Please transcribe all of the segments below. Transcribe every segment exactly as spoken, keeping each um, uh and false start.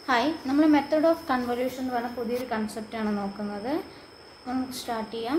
Hi, നമ്മൾ method of convolution എന്ന് പറഞ്ഞ പുതിയൊരു കൺസെപ്റ്റാണ് നോക്കുന്നത്. നമുക്ക് സ്റ്റാർട്ട് ചെയ്യാം.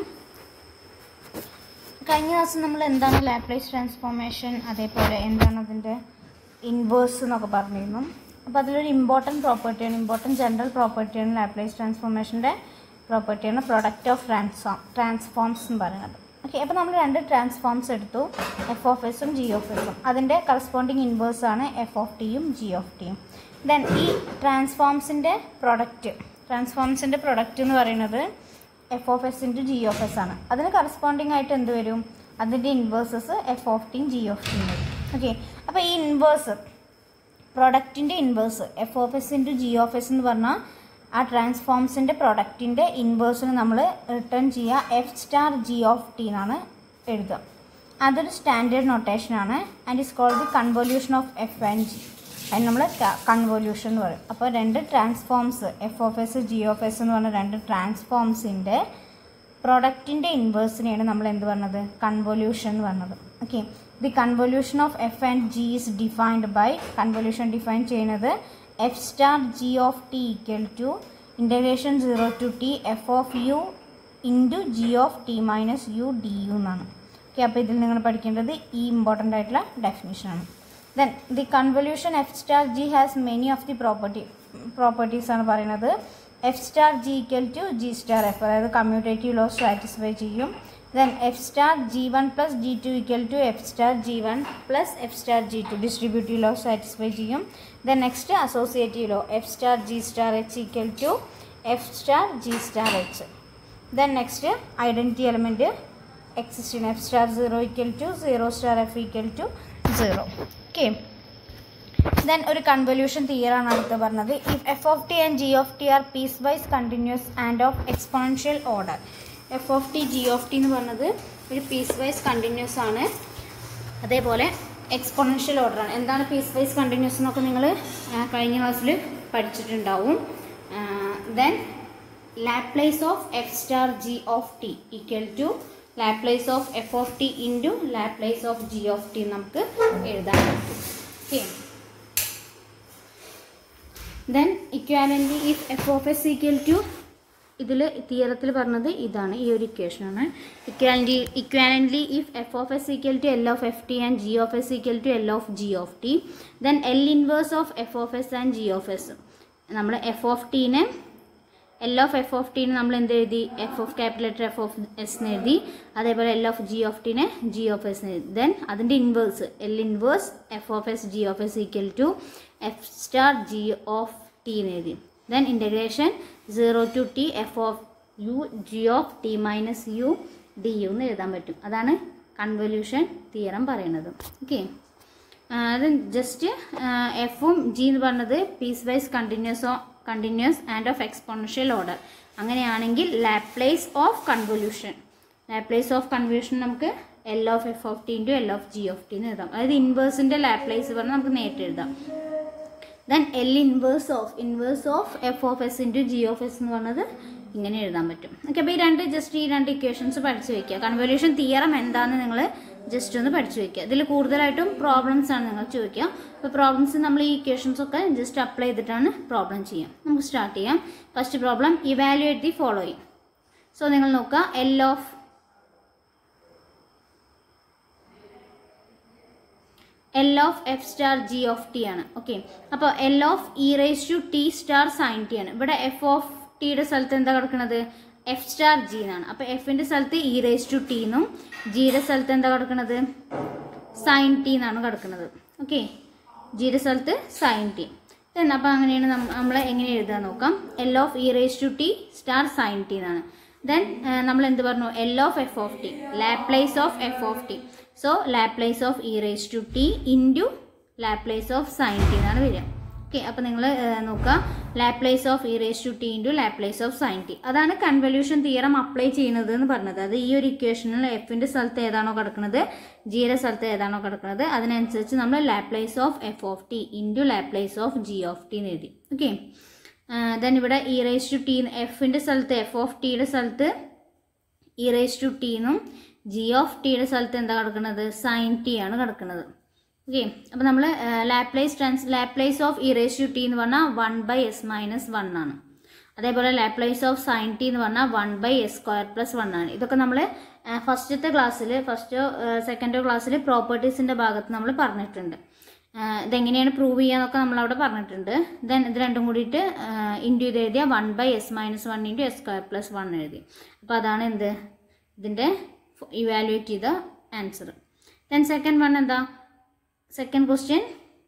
കഴിഞ്ഞ ദിവസം നമ്മൾ എന്താണ് ലാപ്ലേസ് ട്രാൻസ്ഫോർമേഷൻ, അതേപോലെ എന്താണ് അതിൻ്റെ ഇൻവേഴ്സ് എന്നൊക്കെ പറഞ്ഞിരുന്നു. അപ്പോൾ അതിലൊരു ഇമ്പോർട്ടൻറ്റ് പ്രോപ്പർട്ടിയാണ്, ഇമ്പോർട്ടൻറ്റ് ജനറൽ പ്രോപ്പർട്ടിയാണ് ലാപ്ലേസ് ട്രാൻസ്ഫോർമേഷൻ്റെ പ്രോപ്പർട്ടിയാണ് പ്രൊഡക്റ്റ് ഓഫ് ട്രാൻസ്ഫോം ട്രാൻസ്ഫോംസ് എന്ന് പറയുന്നത്. ഓക്കെ, അപ്പോൾ നമ്മൾ രണ്ട് ട്രാൻസ്ഫോംസ് എടുത്തു, എഫ് ഓഫ് എസും ജി ഓഫ് എസും. അതിൻ്റെ കറസ്പോണ്ടിങ് ഇൻവേഴ്സാണ് എഫ് ഓഫ് ടിയും ജി ഓഫ് ടിയും. ദെൻ ഈ ട്രാൻസ്ഫോംസിൻ്റെ പ്രൊഡക്റ്റ് ട്രാൻസ്ഫോംസിൻ്റെ പ്രൊഡക്റ്റ് എന്ന് പറയുന്നത് F of S into G of S ആണ്. അതിന് കറസ്പോണ്ടിങ് ആയിട്ട് എന്ത് വരും? അതിൻ്റെ ഇൻവേഴ്സസ് എഫ് ഓഫ് ടിയും ജി ഓഫ് ടിയും വരും. ഓക്കെ, അപ്പോൾ ഈ ഇൻവേഴ്സ് പ്രൊഡക്റ്റിൻ്റെ inverse F of S into G of S എന്ന് പറഞ്ഞാൽ ആ ട്രാൻസ്ഫോംസിൻ്റെ പ്രൊഡക്റ്റിൻ്റെ ഇൻവേഴ്സിന് നമ്മൾ റിട്ടേൺ ചെയ്യുക F star G of T എന്നാണ് എഴുതുക. അതൊരു സ്റ്റാൻഡേർഡ് നൊട്ടേഷനാണ്. And is called the convolution of F and G. അതിന് നമ്മൾ കൺവല്യൂഷൻ എന്ന് പറയും. അപ്പോൾ രണ്ട് transforms F of S G of S എന്ന് പറഞ്ഞ രണ്ട് ട്രാൻസ്ഫോംസിൻ്റെ പ്രൊഡക്റ്റിൻ്റെ ഇൻവേഴ്സിനെയാണ് നമ്മൾ എന്ത് പറഞ്ഞത്? കൺവല്യൂഷൻ എന്ന് പറഞ്ഞത്. Okay, the convolution of F and G is defined by, convolution define ചെയ്യുന്നത് F star G of T equal to integration zero to T F of U into G of T minus U D U എന്നാണ്. Okay, അപ്പോൾ ഇതിൽ നിങ്ങൾ പഠിക്കേണ്ടത് ഈ important ആയിട്ടുള്ള ഡെഫിനിഷനാണ്. Then the convolution f star g has many of the property properties ആണ് പറയുന്നത്. f star g equal to g star f, അതായത് കമ്മ്യൂട്ടേറ്റീവ് ലോ സാറ്റിസ്ഫൈ ചെയ്യും. Then f star g one plus g two equal to f star g one plus f star g two, distributive law satisfy ചെയ്യും. Then next associative law f star g star h equal to f star g star h. Then next identity element existing f star zero equal to zero star f equal to zero. Okay, then ഒരു convolution തിയറാണ് അടുത്ത് പറഞ്ഞത്. If F of T and G of T are piece wise continuous and of exponential order. F of T G of T എന്ന് പറഞ്ഞത് ഒരു piece wise continuous ആണ്, അതേപോലെ exponential ഓർഡറാണ്. എന്താണ് പീസ് വൈസ് കണ്ടിന്യൂസ് എന്നൊക്കെ നിങ്ങൾ കഴിഞ്ഞ ക്ലാസ്സിൽ പഠിച്ചിട്ടുണ്ടാവും. Then Laplace of F star G of T equal to Laplace of F of T into Laplace of G of T നമുക്ക് എഴുതാൻ പറ്റും. Okay, then equivalently if F of S equal to, ഇതിൽ തിയറത്തിൽ പറഞ്ഞത് ഇതാണ്, ഈ ഒരു ഇക്വേഷനാണ്. Equivalently equivalently if F of S equal to L of F T and G of S equal to L of G of T, then L inverse of F of S and G of S. നമ്മൾ F of ടീനെ L of F of ടീനെ നമ്മൾ എന്ത് എഴുതി? F of capital letter F of S എന്ന് എഴുതി. അതേപോലെ L of G of ടീനെ ജി ഓഫ് എസ് എന്ന് എഴുതി. ദെൻ അതിൻ്റെ inverse L inverse F of S G of S equal to F star G of T എന്ന് എഴുതി. Then integration zero to T F of U g of T minus U D U എന്ന് എഴുതാൻ പറ്റും. അതാണ് convolution theorem പറയുന്നത്. ഓക്കെ, അത് just എഫും ജി എന്ന് പറഞ്ഞത് പീസ് വൈസ് കണ്ടിന്യൂസോ continuous and of exponential order. അങ്ങനെയാണെങ്കിൽ Laplace of convolution Laplace of convolution നമുക്ക് L of F of T into L of G of T എന്ന് എഴുതാം. അതായത് ഇൻവേഴ്സിൻ്റെ ലാപ്ലേസ് പറഞ്ഞാൽ നമുക്ക് നേരിട്ട് എഴുതാം. Then L inverse of inverse of F of S into G of S എന്ന് പറഞ്ഞത് ഇങ്ങനെ എഴുതാൻ പറ്റും. ഓക്കെ, അപ്പോൾ ഈ രണ്ട് ജസ്റ്റ് ഈ രണ്ട് ഇക്വേഷൻസ് പഠിച്ചു വയ്ക്കുക. കൺവല്യൂഷൻ തിയറം എന്താണെന്ന് നിങ്ങൾ ജസ്റ്റ് ഒന്ന് പഠിച്ചു വയ്ക്കുക. ഇതിൽ കൂടുതലായിട്ടും പ്രോബ്ലംസ് ആണ് നിങ്ങൾ ചോദിക്കുക. അപ്പോൾ പ്രോബ്ലംസ് നമ്മൾ ഈ ഇക്വേഷൻസ് ഒക്കെ ജസ്റ്റ് അപ്ലൈ ചെയ്തിട്ടാണ് പ്രോബ്ലം ചെയ്യാം. നമുക്ക് സ്റ്റാർട്ട് ചെയ്യാം. First problem, evaluate the following. So നിങ്ങൾ നോക്കുക, L of L of F star G of T ആണ്. ഓക്കെ, അപ്പോൾ L of E raise to T star sine T ആണ്. ഇവിടെ എഫ് ഓഫ് ടിയുടെ സ്ഥലത്ത് എന്താ കിടക്കുന്നത്? എഫ് സ്റ്റാർ ജി എന്നാണ്. അപ്പോൾ എഫിൻ്റെ സ്ഥലത്ത് ഇ റേസ് ടു ടി എന്നും ജിയുടെ സ്ഥലത്ത് എന്താ കിടക്കുന്നത്? സൈൻ ടി എന്നാണ് കിടക്കുന്നത്. ഓക്കെ, ജിയുടെ സ്ഥലത്ത് സൈൻ ടി. ദെൻ അപ്പോൾ അങ്ങനെയാണ് നമ്മൾ എങ്ങനെ എഴുതാൻ നോക്കാം. L of E raise to T star sine T എന്നാണ്. ദെൻ നമ്മൾ എന്ത് പറഞ്ഞു? L of F of T, Laplace of F of T. So Laplace of E raise to T into Laplace of sine T എന്നാണ് വരിക. Okay, അപ്പോൾ നിങ്ങൾ നോക്കുക, Laplace of E raise to T into Laplace of sine T. അതാണ് convolution theorem apply ചെയ്യുന്നത് എന്ന് പറഞ്ഞത്. അത് ഈ ഒരു ഇക്വേഷനിൽ എഫിൻ്റെ സ്ഥലത്ത് ഏതാണോ കിടക്കുന്നത്, ജിയുടെ സ്ഥലത്ത് ഏതാണോ കിടക്കുന്നത്, അതിനനുസരിച്ച് നമ്മൾ Laplace of F of T into Laplace of G of T എന്ന് എഴുതി. ഓക്കെ, ദെൻ ഇവിടെ ഇ റേസ് ടു ടി എഫിൻ്റെ സ്ഥലത്ത് എഫ് ഓഫ് ടിയുടെ സ്ഥലത്ത് ഇ റേസ് ടു ടി എന്നും ജി ഓഫ് ടിയുടെ സ്ഥലത്ത് എന്താ കിടക്കുന്നത്? സൈൻ ടി ആണ് കിടക്കുന്നത്. ഓക്കെ. അപ്പോൾ നമ്മൾ Laplace trans Laplace of E raise to t എന്ന് പറഞ്ഞാൽ one by s minus one ആണ്. അതേപോലെ ലാപ്ലേസ് ഓഫ് സൈൻ ടി എന്ന് പറഞ്ഞാൽ one by s square plus one ആണ്. ഇതൊക്കെ നമ്മൾ ഫസ്റ്റത്തെ ക്ലാസ്സിൽ ഫസ്റ്റോ സെക്കൻഡോ ക്ലാസ്സിൽ പ്രോപ്പർട്ടീസിൻ്റെ ഭാഗത്ത് നമ്മൾ പറഞ്ഞിട്ടുണ്ട്. ഇതെങ്ങനെയാണ് പ്രൂവ് ചെയ്യാന്നൊക്കെ നമ്മളവിടെ പറഞ്ഞിട്ടുണ്ട്. ദെൻ ഇത് രണ്ടും കൂടിയിട്ട് ഇൻറ്റു ഇത് എഴുതിയ one by s minus one into s square plus one എഴുതി. അപ്പോൾ അതാണ് എന്ത് ഇതിൻ്റെ ഇവാലുവേറ്റ് ചെയ്ത ആൻസർ. ദെൻ സെക്കൻഡ് വൺ എന്താ? Second question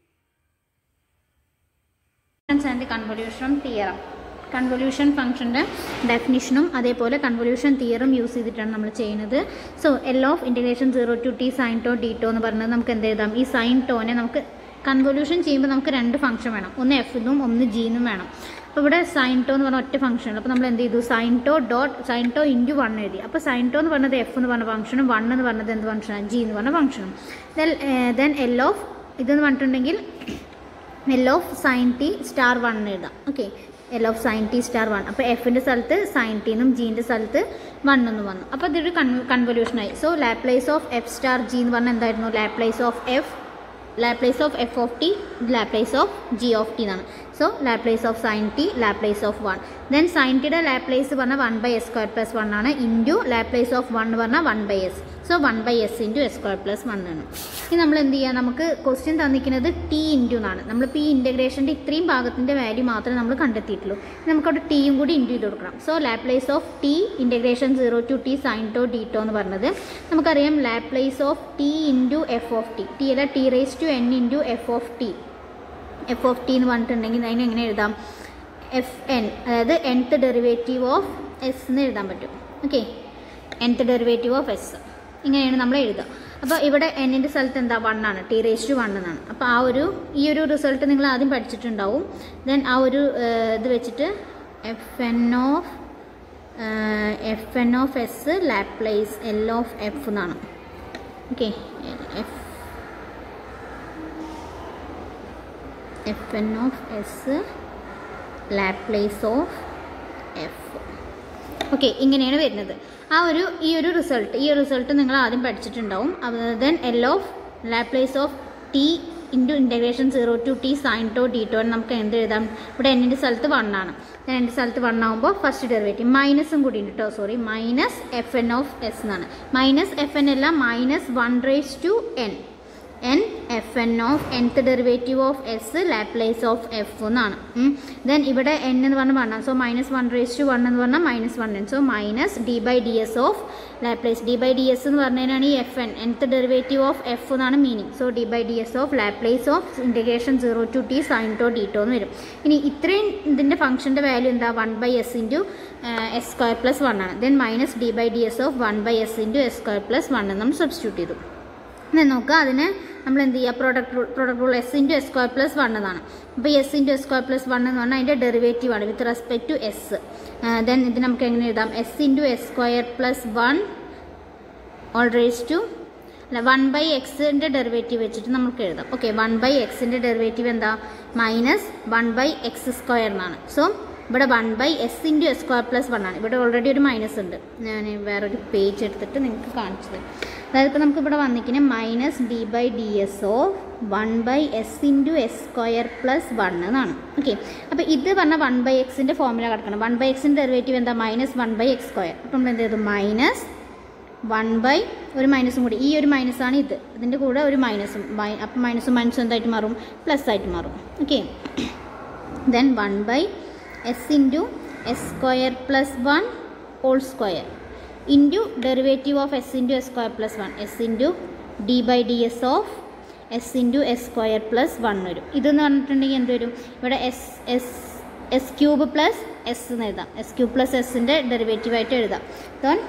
and convolution theorem. Convolution ഫംഗ്ഷൻ്റെ ഡെഫിനിഷനും അതേപോലെ കൺവല്യൂഷൻ തിയറും യൂസ് ചെയ്തിട്ടാണ് നമ്മൾ ചെയ്യുന്നത്. So L of integration zero to t sine tau d tau എന്ന് പറഞ്ഞത് നമുക്ക് എന്ത് എഴുതാം? ഈ സൈൻ ടോനെ നമുക്ക് കൺവല്യൂഷൻ ചെയ്യുമ്പോൾ നമുക്ക് രണ്ട് ഫംഗ്ഷൻ വേണം, ഒന്ന് എഫിനും ഒന്ന് ജിന്നും വേണം. അപ്പോൾ ഇവിടെ സൈൻ ടോ എന്ന് പറഞ്ഞ ഒറ്റ ഫംഗ്ഷനാണ്. അപ്പോൾ നമ്മൾ എന്ത് ചെയ്തു? Sine tau dot sine tau into one എഴുതി. അപ്പോൾ സൈൻ ടോ എന്ന് പറഞ്ഞത് എഫ് എന്ന് പറഞ്ഞ ഫംഗ്ഷനും വൺ എന്ന് പറഞ്ഞത് എന്ത് ഫംഗ്ഷനാണ്? ജി എന്ന് പറഞ്ഞ ഫംഗ്ഷനും. ദെൻ ദെൻ എൽ ഓഫ് ഇതെന്ന് പറഞ്ഞിട്ടുണ്ടെങ്കിൽ L of sine t star one എഴുതാം. Okay, L of sine t star one. അപ്പോൾ എഫിൻ്റെ സ്ഥലത്ത് സൈൻ ടിന്നും ജീൻ്റെ സ്ഥലത്ത് വൺ എന്ന് വന്നു. അപ്പോൾ ഇതൊരു കൺ കൺവല്യൂഷനായി. So Laplace of F star g എന്ന് പറഞ്ഞാൽ എന്തായിരുന്നു? Laplace of f Laplace of F of T Laplace of G of T എന്നാണ്. So Laplace of sine t Laplace of one. Then sine ടിയുടെ ലാപ്ലേസ് പറഞ്ഞാൽ one by s square plus one ആണ്. Into Laplace of one പറഞ്ഞാൽ one by s. So one by s into s square plus one ആണ്. ഇനി നമ്മൾ എന്ത് ചെയ്യുക? നമുക്ക് ക്വസ്റ്റ്യൻ തന്നിരിക്കുന്നത് ടി ഇൻറ്റു എന്നാണ്. നമ്മളിപ്പോൾ ഈ ഇൻറ്റഗ്രേഷൻ്റെ ഇത്രയും ഭാഗത്തിൻ്റെ വാല്യൂ മാത്രമേ നമ്മൾ കണ്ടെത്തിയിട്ടുള്ളൂ. നമുക്കവിടെ ടിയും കൂടി ഇൻറ്റു ചെയ്ത് കൊടുക്കണം. So Laplace of t integration zero to t sine tau d tau എന്ന് പറഞ്ഞത് നമുക്കറിയാം Laplace of T into f of t. T അല്ല, t raise to n into f of t. F of T എന്ന് പറഞ്ഞിട്ടുണ്ടെങ്കിൽ അതിന് എങ്ങനെ എഴുതാം? F n, അതായത് എൻത്ത് ഡെറിവേറ്റീവ് ഓഫ് എസ് എന്ന് എഴുതാൻ പറ്റും. Okay, nth derivative of s ഇങ്ങനെയാണ് നമ്മൾ എഴുതുക. അപ്പോൾ ഇവിടെ എന്നിൻ്റെ സ്ഥലത്ത് എന്താ? വൺ ആണ്, ടി റേസ് ടു വൺ എന്നാണ്. അപ്പോൾ ആ ഒരു ഈ ഒരു റിസൾട്ട് നിങ്ങൾ ആദ്യം പഠിച്ചിട്ടുണ്ടാവും. ദെൻ ആ ഒരു ഇത് വെച്ചിട്ട് f n of f n of s Laplace L of f എന്നാണ്. Okay, f f n of s Laplace of f. Okay, ഇങ്ങനെയാണ് വരുന്നത്. ആ ഒരു ഈ ഒരു റിസൾട്ട് ഈ റിസൾട്ട് നിങ്ങൾ ആദ്യം പഠിച്ചിട്ടുണ്ടാവും. Then L of Laplace of T into integration zero to t sine tau d tau നമുക്ക് എന്ത് എഴുതാം? ഇവിടെ എന്നിൻ്റെ സ്ഥലത്ത് വൺ ആണ്. എൻ്റെ സ്ഥലത്ത് വൺ ആകുമ്പോൾ ഫസ്റ്റ് ഡെറിവേറ്റീവ് മൈനസും കൂടി ഉണ്ട് കേട്ടോ, sorry, minus f n of s എന്നാണ്. മൈനസ് എഫ് എൻ അല്ല, minus one raise to n n f n of nth derivative of s Laplace of f എന്നാണ്. ദെൻ ഇവിടെ എൻ എന്ന് പറഞ്ഞാൽ വൺ ആണ്. So minus one raise to one എന്ന് പറഞ്ഞാൽ minus one n. So minus d by d s of Laplace. D by d s എന്ന് പറഞ്ഞതിനാണ് ഈ f n nth derivative of f എന്നാണ് meaning. So d by d s of Laplace of integration zero to t sine tau d tau എന്ന് വരും. ഇനി ഇത്രയും ഇതിൻ്റെ ഫംഗ്ഷൻ്റെ വാല്യൂ എന്താ? One by s into s square plus one ആണ്. Then minus d by d s of one by s into s square plus one എന്ന് നമ്മൾ സബ്സ്റ്റിറ്റ്യൂട്ട് ചെയ്തു. എന്നാൽ നോക്കുക, അതിന് നമ്മൾ എന്ത് ചെയ്യുക? Product rule product rule s into s square plus one എന്നാണ്. അപ്പോൾ s into s square plus one എന്ന് പറഞ്ഞാൽ അതിൻ്റെ ഡെറിവേറ്റീവ് ആണ് with respect to s. Then ഇത് നമുക്ക് എങ്ങനെ എഴുതാം? S into s square plus one whole raise to അല്ല വൺ ബൈ എക്സിൻ്റെ ഡെറിവേറ്റീവ് വെച്ചിട്ട് നമുക്ക് എഴുതാം. ഓക്കെ, വൺ ബൈ എക്സിൻ്റെ ഡെറിവേറ്റീവ് എന്താ? Minus one by x square എന്നാണ്. സോ ഇവിടെ one by s into s square plus one ആണ്. ഇവിടെ ഓൾറെഡി ഒരു മൈനസ് ഉണ്ട്. ഞാൻ വേറൊരു പേജ് എടുത്തിട്ട് നിങ്ങൾക്ക് കാണിച്ചത്. അതായത് ഇപ്പോൾ നമുക്ക് ഇവിടെ വന്നിരിക്കുന്നത് minus d by d s of one by s into s square plus one എന്നാണ്. ഓക്കെ, അപ്പോൾ ഇത് പറഞ്ഞാൽ വൺ ബൈ എക്സിൻ്റെ ഫോർമുല കിടക്കണം. വൺ ബൈ എക്സിൻ്റെ ഡെറിവേറ്റീവ് എന്താ? Minus one by x square. അപ്പോൾ നമ്മൾ എന്ത് ചെയ്തു? മൈനസ് വൺ ബൈ ഒരു മൈനസും കൂടി, ഈ ഒരു മൈനസാണ് ഇത്, ഇതിൻ്റെ കൂടെ ഒരു മൈനസും. അപ്പോൾ മൈനസും മൈനസും എന്തായിട്ട് മാറും? പ്ലസ് ആയിട്ട് മാറും. Okay, then one by s into s square plus one whole square into derivative of S into s square plus one s into d by d s of S into s square plus one വരും. ഇതെന്ന് പറഞ്ഞിട്ടുണ്ടെങ്കിൽ എന്ത് വരും? ഇവിടെ s s s cube plus s എന്ന് എഴുതാം. S cube plus എസിൻ്റെ ഡെറിവേറ്റീവായിട്ട് എഴുതാം. Then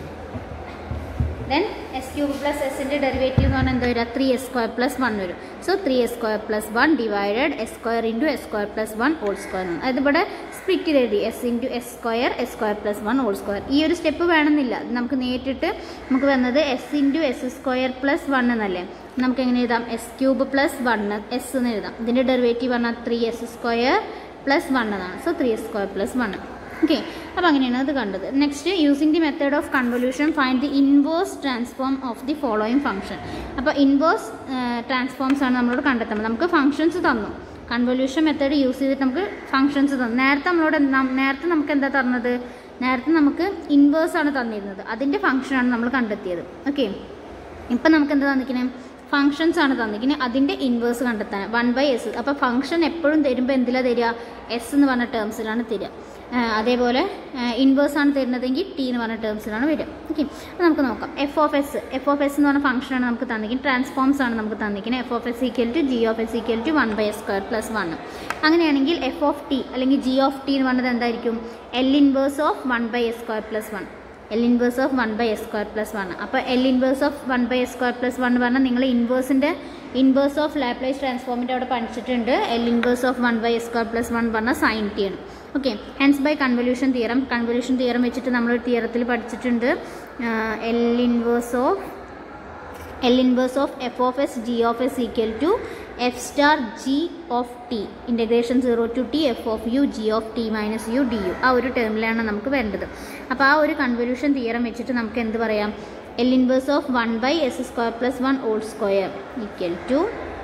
then s cube plus എസിൻ്റെ ഡെറിവേറ്റീവ് എന്ന് പറഞ്ഞാൽ എന്താ വരിക? Three s square plus one വരും. So three s square plus one divided s square into s square plus one whole square ആണ്. അതായത് ഇവിടെ സ്പ്ലിറ്റ് ചെയ്ത് എഴുതി s into s square s square plus one whole square. ഈ ഒരു step വേണമെന്നില്ല, നമുക്ക് നേരിട്ട് നമുക്ക് വന്നത് s into s square plus one എന്നല്ലേ. നമുക്ക് എങ്ങനെ എഴുതാം? S cube plus one s എന്ന് എഴുതാം. ഇതിൻ്റെ ഡെറിവേറ്റീവ് പറഞ്ഞാൽ three s square plus one എന്നാണ്. So three s square plus one. Okay, അപ്പോൾ അങ്ങനെയാണ് അത് കണ്ടത്. Next, using the method of convolution find the inverse transform of the following function. അപ്പോൾ ഇൻവേഴ്സ് ട്രാൻസ്ഫോംസ് ആണ് നമ്മളോട് കണ്ടെത്തുന്നത്. നമുക്ക് ഫംഗ്ഷൻസ് തന്നു, കൺവല്യൂഷൻ മെത്തേഡ് യൂസ് ചെയ്തിട്ട് നമുക്ക് ഫംഗ്ഷൻസ് തന്നു. നേരത്തെ നമ്മളോട് നേരത്തെ നമുക്ക് എന്താ തന്നത്? നേരത്തെ നമുക്ക് ഇൻവേഴ്സ് ആണ് തന്നിരുന്നത്, അതിൻ്റെ ഫംഗ്ഷനാണ് നമ്മൾ കണ്ടെത്തിയത്. ഓക്കെ, ഇപ്പം നമുക്ക് എന്താ തന്നിരിക്കുന്നത്? ഫംഗ്ഷൻസ് ആണ് തന്നിരിക്കുന്നത്, അതിൻ്റെ ഇൻവേഴ്സ് കണ്ടെത്താൻ വൺ ബൈ എസ്. അപ്പോൾ ഫംഗ്ഷൻ എപ്പോഴും തരുമ്പോൾ എന്തിലാണ് തരിക? എസ് എന്ന് പറഞ്ഞ ടേംസിലാണ് തരിക. അതേപോലെ ഇൻവേഴ്സ് ആണ് തരുന്നതെങ്കിൽ ടി എന്ന് പറഞ്ഞ ടേംസിലാണ് വരിക. ഓക്കെ, അപ്പോൾ നമുക്ക് നോക്കാം. F of s f of S എന്ന് പറഞ്ഞ ഫംഗ്ഷനാണ് നമുക്ക് തന്നിരിക്കുന്നത്, ട്രാൻസ്ഫോംസ് ആണ് നമുക്ക് തന്നിരിക്കുന്നത്. F of S equal to g of S equal to one by s square plus one. അങ്ങനെയാണെങ്കിൽ എഫ് ഓഫ് ടി അല്ലെങ്കിൽ ജി ഓഫ് ടി എന്ന് പറഞ്ഞത് എന്തായിരിക്കും? L inverse of one by s square plus one. L inverse of one by s square plus one. അപ്പോൾ L inverse of one by s square plus one പറഞ്ഞാൽ നിങ്ങൾ ഇൻവേഴ്സിൻ്റെ inverse of Laplace ട്രാൻസ്ഫോമിൻ്റെ അവിടെ പഠിച്ചിട്ടുണ്ട്. L inverse of one by s square plus one പറഞ്ഞാൽ sine T ആണ്. Okay, hence by convolution theorem. Convolution theorem വെച്ചിട്ട് നമ്മൾ തിയറത്തിൽ പഠിച്ചിട്ടുണ്ട് L inverse of L inverse of F of S G of S equal to F star G of t integration zero to T F of U g of T minus U D U. ആ ഒരു ടേമിലാണ് നമുക്ക് വേണ്ടത്. അപ്പോൾ ആ ഒരു convolution theorem വെച്ചിട്ട് നമുക്ക് എന്ത് പറയാം? L inverse of one by s square plus one whole square equal to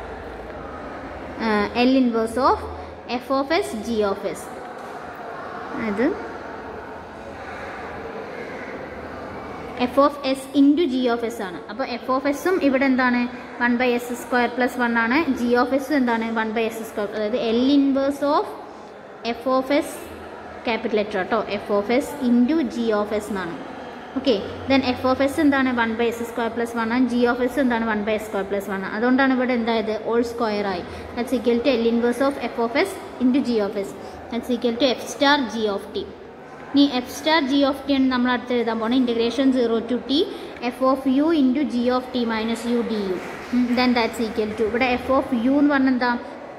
L inverse of F of S G of s. അത് f of S into G of S ആണ്. അപ്പോൾ f of എസും ഇവിടെ എന്താണ്? One by s square plus one ആണ്. G of എസും എന്താണ്? One by s square. അതായത് L inverse of F of s capital letter കേട്ടോ, f of S into G of s എന്നാണ്. Okay, then f of s എന്താണ്? One by s square plus one ആണ്. G of s എന്താണ്? One by s square plus one ആണ്. അതുകൊണ്ടാണ് ഇവിടെ എന്തായത്? Whole square ആയി. That's equal to L inverse of F of S into G of s. That's equal to F star G of t. ഇനി f star G of T ആണ് നമ്മൾ അടുത്ത് എഴുതാൻ പോകുന്നത്. Integration zero to T F of U into G of T minus U D u. Then that's equal to ഇവിടെ f of u എന്ന് പറഞ്ഞാൽ എന്താ?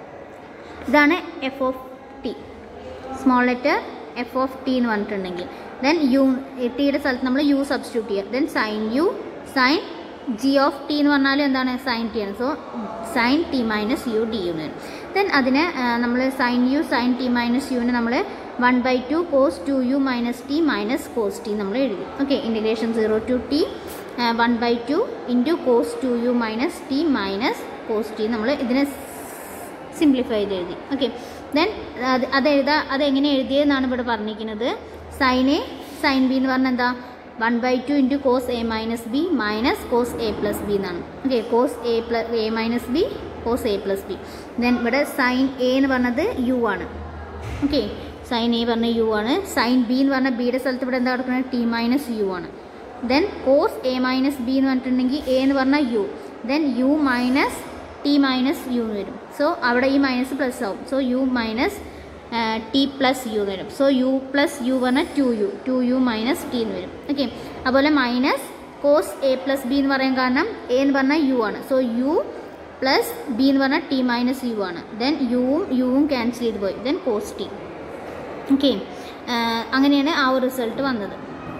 ഇതാണ് f of t, small letter F of T എന്ന് പറഞ്ഞിട്ടുണ്ടെങ്കിൽ ദെൻ യു ടിയുടെ സ്ഥലത്ത് നമ്മൾ യു സബ്സ്റ്റിറ്റ്യൂട്ട് ചെയ്യുക. Then sine u sine g of T എന്ന് പറഞ്ഞാൽ എന്താണ്? സൈൻ ടി ആണ്. So sine t minus U D U എന്ന് വരും. ദെൻ അതിനെ നമ്മൾ sine u sine t minus യുവിന് നമ്മൾ one by two cos two u minus t minus cos t നമ്മൾ എഴുതി. Okay, integration zero to t one by two into cos two u minus t minus cos t നമ്മൾ ഇതിനെ simplify ചെയ്ത് എഴുതി. Okay, then അത് അത് എഴുതാ അതെങ്ങനെ എഴുതിയതെന്നാണ് ഇവിടെ പറഞ്ഞിരിക്കുന്നത്. സൈൻ എ സൈൻ ബി എന്ന് പറഞ്ഞാൽ എന്താ? One by two into cos a minus b minus cos a plus b എന്നാണ്. Okay, cos a plus a minus b cos a plus b. Then ഇവിടെ സൈൻ എ എന്ന് പറഞ്ഞത് u ആണ്. Okay, sine a പറഞ്ഞ u ആണ്. Sine b എന്ന് പറഞ്ഞാൽ ബിയുടെ സ്ഥലത്ത് ഇവിടെ എന്താ കൊടുക്കുന്നത്? ടി മൈനസ് യു ആണ്. Then cos a minus b എന്ന് പറഞ്ഞിട്ടുണ്ടെങ്കിൽ എ എന്ന് പറഞ്ഞാൽ u, then u minus t minus u എന്ന് വരും. സോ അവിടെ ഈ മൈനസ് പ്ലസ് ആവും. So u minus t plus u എന്ന് വരും. സോ യു പ്ലസ് യു പറഞ്ഞാൽ two u two u minus t എന്ന് വരും. ഓക്കെ, അതുപോലെ minus cos a plus b എന്ന് പറയാൻ കാരണം എ എന്ന് പറഞ്ഞാൽ യു ആണ്. സോ യു പ്ലസ് ബി എന്ന് പറഞ്ഞാൽ ടി മൈനസ് യു ആണ്. ദെൻ യുവും യുവും ക്യാൻസൽ ചെയ്ത് പോയി. Then cos T. ഓക്കെ, അങ്ങനെയാണ് ആ ഒരു റിസൾട്ട് വന്നത്.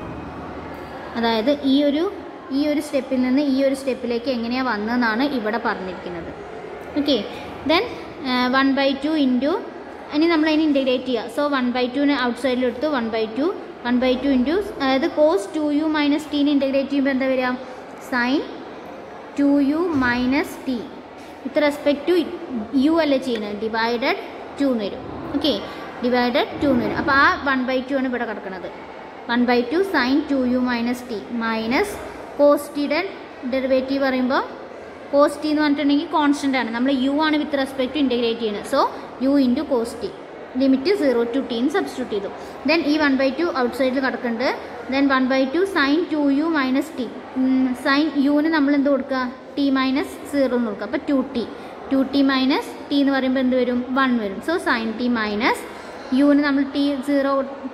അതായത് ഈ ഒരു ഈ ഒരു സ്റ്റെപ്പിൽ നിന്ന് ഈ ഒരു സ്റ്റെപ്പിലേക്ക് എങ്ങനെയാണ് വന്നതെന്നാണ് ഇവിടെ പറഞ്ഞിരിക്കുന്നത്. Okay, then one by two into ഇനി നമ്മൾ അതിന് ഇൻറ്റഗ്രേറ്റ് ചെയ്യുക. സോ വൺ ബൈ ടുവിന് ഔട്ട് സൈഡിലെടുത്തു. One by two one by two into അതായത് കോസ് ടു യു മൈനസ് ടീന് ഇൻറ്റഗ്രേറ്റ് ചെയ്യുമ്പോൾ എന്താ വരിക? Sine two u minus t with respect to u അല്ലേ ചെയ്യുന്നത്, ഡിവൈഡഡ് ടു എന്ന് വരും. ഓക്കെ, ഡിവൈഡഡ് ടു എന്ന് വരും. അപ്പോൾ ആ വൺ ബൈ ടു ആണ് ഇവിടെ കിടക്കുന്നത്. One by two sine two u minus t minus cos ടിയുടെ ഡെറിവേറ്റീവ് പറയുമ്പോൾ കോസ് ടി എന്ന് പറഞ്ഞിട്ടുണ്ടെങ്കിൽ കോൺസ്റ്റൻ്റ് ആണ്. നമ്മൾ യു ആണ് വിത്ത് റെസ്പെക്ട് ടു ഇൻറ്റഗ്രേറ്റ് ചെയ്യുന്നത്. So u into cos t limit zero to ടീന്ന് സബ്സ്റ്റിറ്റ്യൂട്ട് ചെയ്തു. ദെൻ ഈ വൺ ബൈ ടു ഔട്ട് സൈഡിൽ കിടക്കുന്നുണ്ട്. Then one by two sine two u minus t sine യുവിന് നമ്മൾ എന്ത് കൊടുക്കുക? ടി മൈനസ് സീറോ എന്ന് കൊടുക്കുക. അപ്പോൾ to t two t minus t എന്ന് പറയുമ്പോൾ എന്ത് വരും? വൺ വരും. സോ സൈൻ ടി മൈനസ് യുവിന് നമ്മൾ ടി സീറോ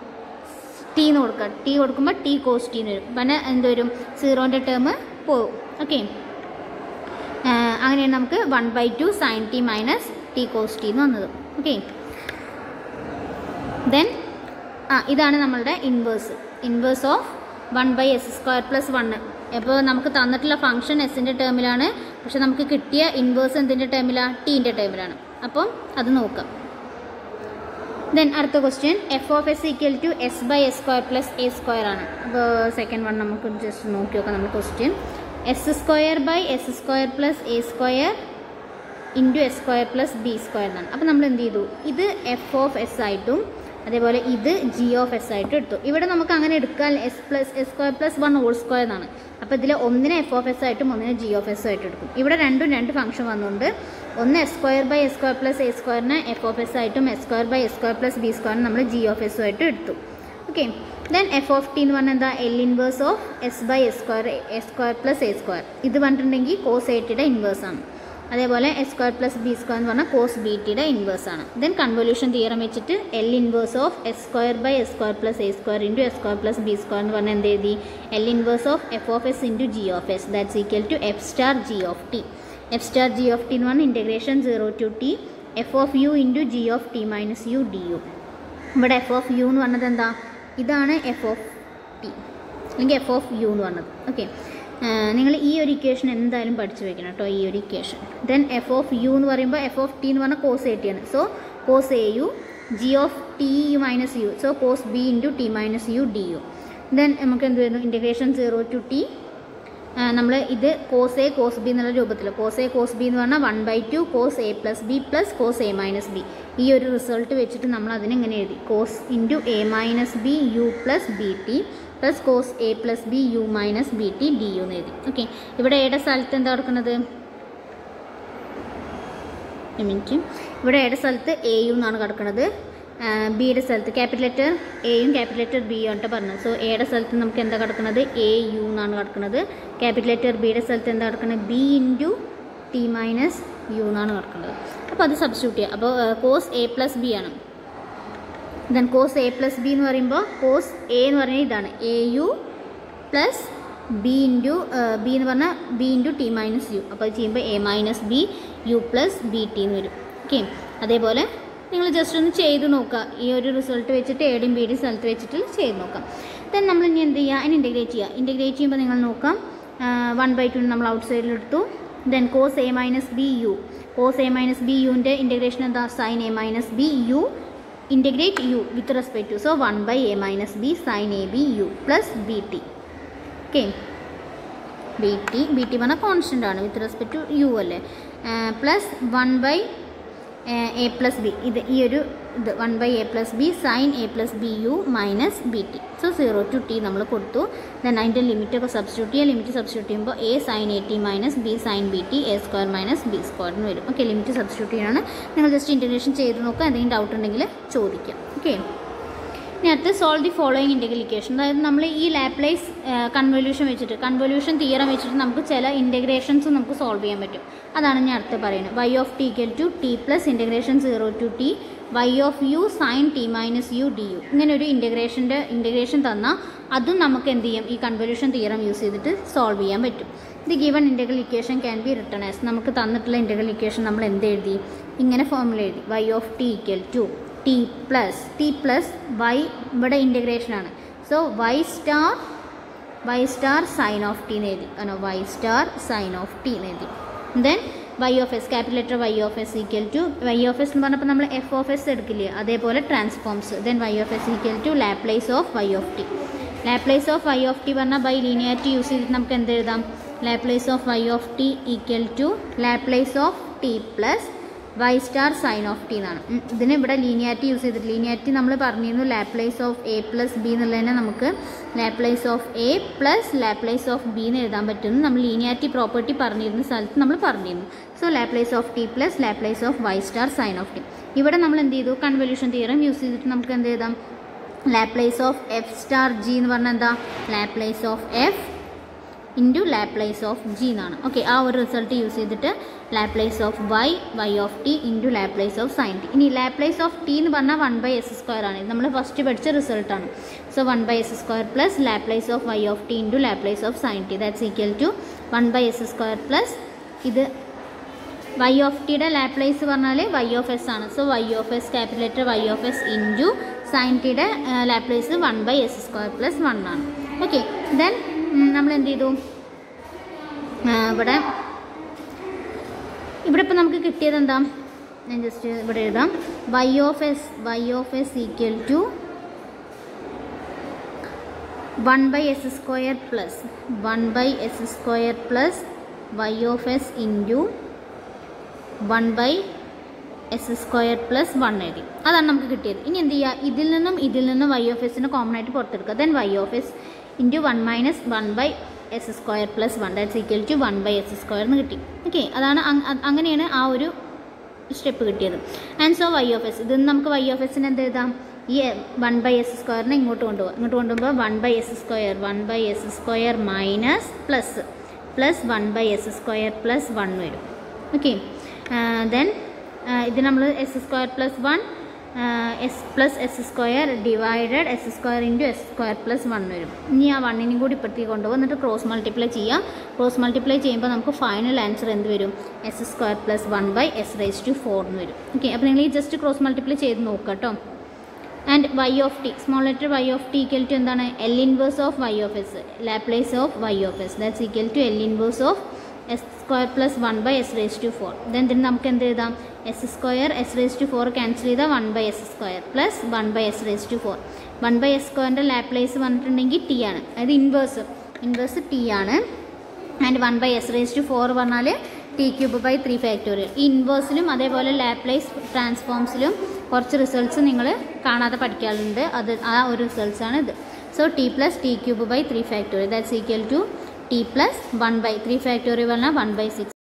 ടി എന്ന് കൊടുക്കുക. ടി കൊടുക്കുമ്പോൾ ടി കോസ് ടി എന്ന് വരും. പിന്നെ എന്ത് വരും? സീറോൻ്റെ ടേം പോകും. ഓക്കെ, അങ്ങനെയാണ് നമുക്ക് one by two sine t minus t cos t എന്ന് വന്നത്. ഓക്കെ, ദെൻ ആ ഇതാണ് നമ്മളുടെ inverse inverse of one by s square plus one. അപ്പോൾ നമുക്ക് തന്നിട്ടുള്ള ഫംഗ്ഷൻ എസിൻ്റെ ടേമിലാണ്, പക്ഷെ നമുക്ക് കിട്ടിയ ഇൻവേഴ്സ് എന്തിൻ്റെ ടേമിലാണ്? ടീൻ്റെ ടേമിലാണ്. അപ്പം അത് നോക്കാം. ദെൻ അടുത്ത question f of S equal to s by s square plus a square ആണ്. അപ്പോൾ സെക്കൻഡ് വൺ നമുക്ക് ജസ്റ്റ് നോക്കി നോക്കാം. നമ്മൾ question s square by s square plus a square into s square plus b square എന്നാണ്. അപ്പോൾ നമ്മൾ എന്ത് ചെയ്തു, ഇത് എഫ് ഓഫ് എസ് ആയിട്ടും അതേപോലെ ഇത് ജി ഓഫ് എസ് ആയിട്ടും എടുത്തു. ഇവിടെ നമുക്ക് അങ്ങനെ എടുക്കാൻ s plus s square plus one whole square എന്നാണ്. അപ്പോൾ ഇതിൽ ഒന്നിനെ എഫ് ഓഫ് എസ് ആയിട്ടും ഒന്നിനെ ജി ഓഫ് എസ് ആയിട്ടും എടുക്കും. ഇവിടെ രണ്ടും രണ്ട് ഫംഗ്ഷൻ വന്നുകൊണ്ട് ഒന്ന് s square by s square plus a സ്ക്വയറിനെ എഫ് ഓഫ് എസ് ആയിട്ടും s square by s square plus b സ്ക്വയറിന് നമ്മൾ ജി ഓഫ് എസ് ആയിട്ടും എടുത്തു. Okay, then f of T എന്ന് പറഞ്ഞാൽ എന്താ, L inverse of s by s square s square plus a square. ഇത് പറഞ്ഞിട്ടുണ്ടെങ്കിൽ കോസ് എ ടിയുടെ ഇൻവേഴ്സ് ആണ്. അതേപോലെ s square plus b square എന്ന് പറഞ്ഞാൽ കോസ് ബി ടിയുടെ ഇൻവേഴ്സ് ആണ്. ദെൻ കൺവല്യൂഷൻ തിയറം വെച്ചിട്ട് L inverse of s square by s square plus a square into s square plus b square എന്ന് പറഞ്ഞാൽ എന്ത് എഴുതി, L inverse of F of S into G of s that's equal to F star G of t. F star G of T എന്ന് പറഞ്ഞാൽ integration zero to T F of U into G of T minus U D u. ഇവിടെ f of u എന്ന് പറഞ്ഞത് എന്താ, ഇതാണ് f of t അല്ലെങ്കിൽ f of u എന്ന് പറഞ്ഞത്. ഓക്കെ, നിങ്ങൾ ഈ ഒരു ഇക്വേഷൻ എന്തായാലും പഠിച്ചു വെക്കണം കേട്ടോ, ഈ ഒരു equation. Then f of u എന്ന് പറയുമ്പോൾ എഫ് ഓഫ് ടി എന്ന് പറഞ്ഞാൽ കോസ് എ ടി ആണ്. So cos a u g of t u minus u, so cos b into t minus U D u. Then നമുക്ക് എന്ത് വരുന്നു, integration zero to t നമ്മൾ ഇത് കോസ് എ കോസ് ബി എന്നുള്ള രൂപത്തിൽ, cos A cos b എന്ന് പറഞ്ഞാൽ one by two cos a plus b plus cos a minus b. ഈ ഒരു റിസൾട്ട് വെച്ചിട്ട് നമ്മൾ അതിനെങ്ങനെ എഴുതി, cos into a minus b u plus b t plus cos a plus b u minus b t d U എന്ന് എഴുതി. Okay, ഇവിടെ എയുടെ സ്ഥലത്ത് എന്താ കൊടുക്കുന്നത്, മിനിറ്റ്, ഇവിടെ എയുടെ സ്ഥലത്ത് എ യു എന്നാണ് കിടക്കുന്നത്, ബിയുടെ സ്ഥലത്ത് ക്യാപിറ്റൽ ലെറ്റർ എയും ക്യാപിറ്റൽ ലെറ്റർ ബിയും ആയിട്ട് പറഞ്ഞത്. സോ എയുടെ സ്ഥലത്ത് നമുക്ക് എന്താ കിടക്കുന്നത്, എ യു എന്നാണ് കിടക്കുന്നത്. ക്യാപിറ്റൽ ലെറ്റർ ബിയുടെ സ്ഥലത്ത് എന്താ കിടക്കുന്നത്, b into t minus u എന്നാണ് കിടക്കുന്നത്. അപ്പോൾ അത് സബ്സ്റ്റിറ്റ്യൂട്ട് ചെയ്യുക. അപ്പോൾ കോസ് എ പ്ലസ് ബി ആണ്. Then cos a plus b എന്ന് പറയുമ്പോൾ കോസ് എ എന്ന് പറഞ്ഞാൽ ഇതാണ് a u plus b into b എന്ന് പറഞ്ഞാൽ b into t minus u. അപ്പോൾ അത് ചെയ്യുമ്പോൾ a minus b u plus b t എന്ന് വരും. ഓക്കെ, അതേപോലെ നിങ്ങൾ ജസ്റ്റ് ഒന്ന് ചെയ്ത് നോക്കുക. ഈ ഒരു റിസൾട്ട് വെച്ചിട്ട് എയുടെയും ബിയുടെയും സ്ഥലത്ത് വെച്ചിട്ട് ചെയ്ത് നോക്കാം. ദെൻ നമ്മൾ ഇനി എന്ത് ചെയ്യുക, അതിന് ഇൻറ്റഗ്രേറ്റ് ചെയ്യുക. ഇൻറ്റഗ്രേറ്റ് ചെയ്യുമ്പോൾ നിങ്ങൾ നോക്കാം, വൺ ബൈ ടു നമ്മൾ ഔട്ട് സൈഡിലെടുത്തു. Then cos a minus b u, cos a minus b യുവിൻ്റെ ഇൻറ്റഗ്രേഷൻ എന്താ, sine a minus b u integrate u with respect to, so one by a minus b sine a b u plus b t. Okay, b t b t പറഞ്ഞാൽ constant ആണ്, with respect to u അല്ലേ, plus one by a plus b, ഇത് ഈ ഒരു ഇത് one by a plus b sine a plus b u minus b t. So zero to t നമ്മൾ കൊടുത്തു. Then അതിൻ്റെ ലിമിറ്റൊക്കെ സബ്സ്റ്റിറ്റ്യൂട്ട് ചെയ്യുക. ലിമിറ്റ് സബ്സ്റ്റിറ്റ്യൂട്ട് ചെയ്യുമ്പോൾ a sine a t minus b sine b t a square minus b square എന്ന് വരും. Okay, limit substitute ചെയ്യണം. നിങ്ങൾ ജസ്റ്റ് ഇൻറ്റഗ്രേഷൻ ചെയ്ത് നോക്കുക, എന്തെങ്കിലും ഡൗട്ട് ഉണ്ടെങ്കിൽ ചോദിക്കാം. ഓക്കെ, ഇനി അടുത്ത് solve the following integral equation. അതായത് നമ്മൾ ഈ ലാപ്ലേസ് കൺവല്യൂഷൻ വെച്ചിട്ട് കൺവല്യൂഷൻ തിയറം വെച്ചിട്ട് നമുക്ക് ചില ഇൻറ്റഗ്രേഷൻസ് നമുക്ക് സോൾവ് ചെയ്യാൻ പറ്റും. അതാണ് ഞാൻ അടുത്ത് പറയുന്നത്. Y of T equal to t plus integration zero to t y of u sine t minus U D u. ഇങ്ങനെ ഒരു ഇൻറ്റഗ്രേഷൻ്റെ ഇൻറ്റഗ്രേഷൻ തന്നാൽ അതും നമുക്ക് എന്ത് ചെയ്യും, ഈ കൺവല്യൂഷൻ തിയറം യൂസ് ചെയ്തിട്ട് സോൾവ് ചെയ്യാൻ പറ്റും. The given integral equation can be written as, നമുക്ക് തന്നിട്ടുള്ള ഇൻറ്റഗ്രൽ ഇക്വേഷൻ നമ്മൾ എന്ത് എഴുതി, ഇങ്ങനെ ഫോർമുല എഴുതി. Y of T equal to t plus t plus y, ഇവിടെ ഇൻറ്റഗ്രേഷനാണ്. So y star y star sine of T എന്ന് എഴുതി. കാരണം y star sine of T എന്ന് എഴുതി. Then y of s capital letter Y of S equal to y of S എന്ന് പറഞ്ഞപ്പോൾ നമ്മൾ എഫ് ഓഫ് എസ് എടുക്കില്ലേ, അതേപോലെ transforms. Then y of S equal to Laplace of y of T. Laplace of y of t പറഞ്ഞാൽ by linearity use ചെയ്തിട്ട് നമുക്ക് എന്ത് എഴുതാം, Laplace of y of T equal to Laplace of t plus y star sine of T എന്നാണ്. ഇതിന് ഇവിടെ linearity use ചെയ്തിട്ട്, linearity നമ്മൾ പറഞ്ഞിരുന്നു Laplace of a plus b എന്നുള്ളതിനെ നമുക്ക് Laplace of a plus Laplace of b എന്ന് എഴുതാൻ പറ്റുമെന്ന് നമ്മൾ ലീനിയാരിറ്റി പ്രോപ്പർട്ടി പറഞ്ഞിരുന്ന സ്ഥലത്ത് നമ്മൾ പറഞ്ഞിരുന്നു. So Laplace of t plus Laplace of y star sine of t. ഇവിടെ നമ്മൾ എന്ത് ചെയ്തു, കൺവല്യൂഷൻ തിയറം യൂസ് ചെയ്തിട്ട് നമുക്ക് എന്ത് എഴുതാം, Laplace of F star g എന്ന് പറഞ്ഞാൽ എന്താ, Laplace of f into Laplace of g എന്നാണ്. ഓക്കെ, ആ ഒരു റിസൾട്ട് യൂസ് ചെയ്തിട്ട് Laplace of y y of T into Laplace of sine t. ഇനി ലാപ്ലേസ് ഓഫ് ടി എന്ന് പറഞ്ഞാൽ വൺ ബൈ എസ് സ്ക്വയർ ആണ്. ഇത് നമ്മൾ ഫസ്റ്റ് പഠിച്ച റിസൾട്ടാണ്. So one by s square plus Laplace of y of T into Laplace of sine t that's equal to one by s square plus ഇത് y of ടിയുടെ Laplace പറഞ്ഞാൽ y of S ആണ്. So y of s capital letter Y of S into sine ടിയുടെ Laplace one by s square plus one ആണ്. Okay, then നമ്മൾ എന്ത് ചെയ്തു, ഇവിടെ ഇവിടെ ഇപ്പോൾ നമുക്ക് കിട്ടിയത് എന്താ, ഞാൻ ജസ്റ്റ് ഇവിടെ എഴുതാം. Y of s y of S equal to one by s square plus one by s square plus y of S into one by s square plus one എഴുതി. അതാണ് നമുക്ക് കിട്ടിയത്. ഇനി എന്ത് ചെയ്യുക, ഇതിൽ നിന്നും ഇതിൽ നിന്നും വൈ ഓഫ് എസിന് കോമൺ ആയിട്ട് പുറത്തെടുക്കുക. Then y of S into one minus one by s square plus one that's equal to one by s square എന്ന് കിട്ടി. ഓക്കെ, അതാണ് അങ്ങനെയാണ് ആ ഒരു സ്റ്റെപ്പ് കിട്ടിയത്. And so y of s, ഇതിൽ നിന്ന് നമുക്ക് വൈ ഓഫ് എസിന് എന്ത് എഴുതാം, ഈ വൺ ബൈ എസ് സ്ക്വയറിനെ ഇങ്ങോട്ട് കൊണ്ടുപോകാം. ഇങ്ങോട്ട് കൊണ്ടുപോകുമ്പോൾ one by s square one by s square minus plus plus one by s square plus one വരും. ഓക്കെ, ദെൻ ഇത് നമ്മൾ s square plus one s plus s square divided s square into s square plus one വരും. ഇനി ആ വണ്ണിനും കൂടി ഇപ്പോഴത്തേക്ക് കൊണ്ടുപോകും. എന്നിട്ട് ക്രോസ് മൾട്ടിപ്ലൈ ചെയ്യാം. ക്രോസ് മൾട്ടിപ്ലൈ ചെയ്യുമ്പോൾ നമുക്ക് ഫൈനൽ ആൻസർ എന്ത് വരും, s square plus one by s raise to four എന്ന് വരും. ഓക്കെ, അപ്പോൾ നിങ്ങൾ ഈ ജസ്റ്റ് ക്രോസ് മൾട്ടിപ്ലൈ ചെയ്ത് നോക്കുക കേട്ടോ. And y of t, small letter Y of T equal to എന്താണ്, L inverse of y of s, Laplace of y of s that's equal to L inverse of s square plus one by s raise to four. Then ഇതിന് നമുക്ക് എന്ത് എഴുതാം, s square s raise to four cancel ചെയ്താൽ one by s square plus one by s raise to four. One by s സ്ക്വയറിൻ്റെ Laplace വന്നിട്ടുണ്ടെങ്കിൽ t ആണ്, അതായത് inverse inverse t ആണ്. And one by s raise to four പറഞ്ഞാൽ t cube by three factorial. ഈ ഇൻവേഴ്സിലും അതേപോലെ Laplace ട്രാൻസ്ഫോംസിലും കുറച്ച് റിസൾട്ട്സ് നിങ്ങൾ കാണാതെ പഠിക്കാറുണ്ട്. അത് ആ ഒരു റിസൾട്ട്സാണ് ഇത്. So t plus t cube by three factorial that's equal to t plus one by three factorial പറഞ്ഞാൽ വൺ ബൈ സിക്സ്.